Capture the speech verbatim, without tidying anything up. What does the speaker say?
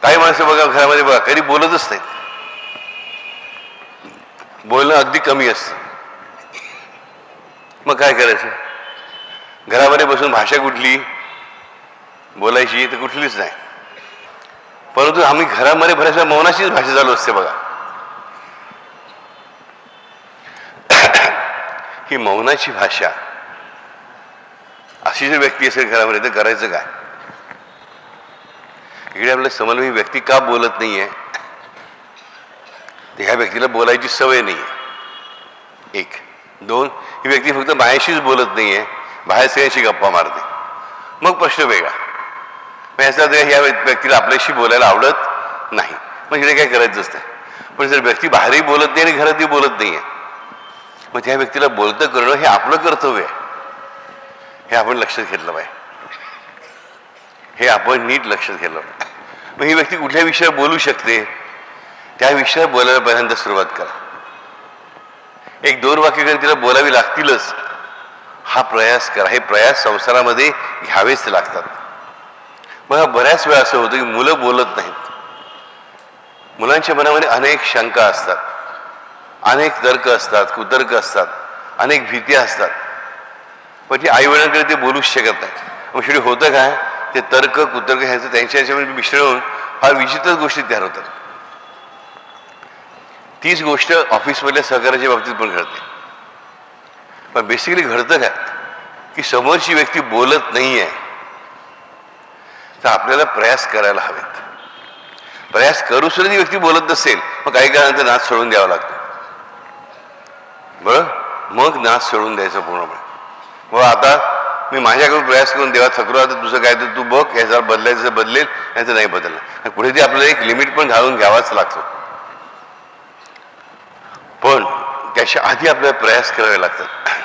काही माणसं बघा घरामध्ये बघा कधी बोलतच नाहीत, बोलणं अगदी कमी असतं. मग काय करायचं? घरामध्ये बसून भाषा कुठली बोलायची तर कुठलीच नाही. परंतु आम्ही घरामध्ये बऱ्याचशा मौनाचीच भाषा चालू असते बघा. ही मौनाची भाषा अशी जर व्यक्ती असेल घरामध्ये तर करायचं काय? इकडे आपल्या समन्वयी व्यक्ती का बोलत नाहीये? ह्या व्यक्तीला बोलायची सवय नाहीये. एक. दोन, ही व्यक्ती फक्त बाहेरशीच बोलत नाहीये, बाहेर सगळ्यांशी गप्पा मारते. मग प्रश्न वेगळा. मग याचा ह्या व्यक्तीला आपल्याशी बोलायला आवडत नाही, मग हिने काय करायचं असतं. पण जर व्यक्ती बाहेरही बोलत नाही आणि घरातही बोलत नाहीये, मग त्या व्यक्तीला बोलतं करणं हे आपलं कर्तव्य आहे. हे आपण लक्षात घेतलं पाहिजे. हे आपण नीट लक्षात घेतलं. मग ही व्यक्ती कुठल्या विषयावर बोलू शकते त्या विषयावर बोलायला पहिल्यांदा सुरुवात करा. एक दोन वाक्य तिला बोलावी लागतीलच हा प्रयास करा. हे प्रयास संसारामध्ये घ्यावेच लागतात. बघा बऱ्याच वेळा असं होतं की मुलं बोलत नाहीत. मुलांच्या मनामध्ये अनेक शंका असतात, अनेक तर्क असतात, कुतर्क असतात, अनेक भीती असतात. पण ती आई वडिलांकडे ते बोलूच शकत नाही. मग शेवटी होतं काय, ते तर्क कुतर्क ह्याचं त्यांच्या ह्याच्यामध्ये मिश्रण होऊन फार विचित्र गोष्टी तयार होतात. तीच गोष्ट ऑफिसमधल्या सहकार्याच्या बाबतीत पण घडते. पण बेसिकली घडतं काय की समोरची व्यक्ती बोलत नाही आहे तर आपल्याला प्रयास करायला हवेत. प्रयास करू सुद्धा ती व्यक्ती बोलत नसेल मग काही काळानंतर नाच सोडून द्यावा लागतो. बरं, मग नाच सोडून द्यायचं पूर्णपणे. मग आता मी माझ्याकडून प्रयास करून देवा थकलो, आता तुझं काय तर तू बघ, ह्याचा बदलायचं बदलेल, याचं नाही बदलणार. पुढे ते आपल्याला एक लिमिट पण घालून घ्यावाच लागतो. पण त्याच्या आधी आपल्याला प्रयास करावे लागतात.